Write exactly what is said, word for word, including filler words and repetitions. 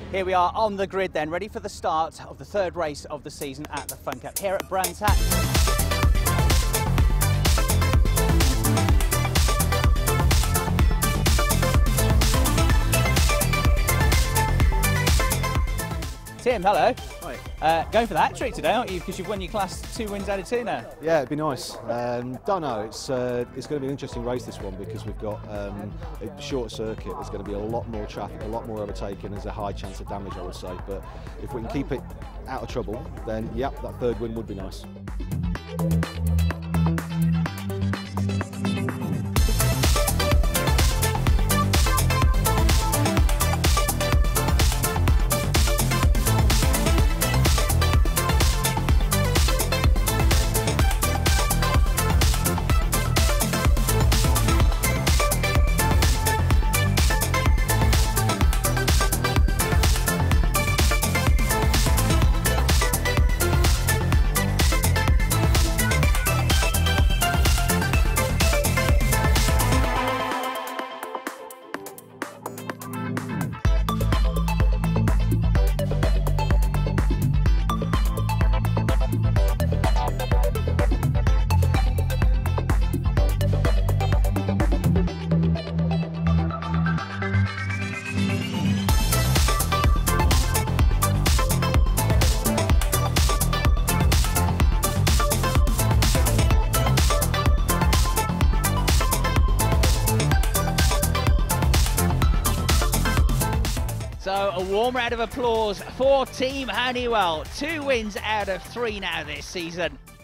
Here we are on the grid then, ready for the start of the third race of the season at the Fun Cup here at Brands Hatch. Tim, hello. Hi. Uh, going for the hat trick today, aren't you? Because you've won your class two wins out of two now. Yeah, it'd be nice. Um, don't know. It's uh, it's going to be an interesting race, this one, because we've got um, a short circuit. There's going to be a lot more traffic, a lot more overtaking. There's a high chance of damage, I would say. But if we can keep it out of trouble, then yep, that third win would be nice. So a warm round of applause for Team Honeywell. Two wins out of three now this season.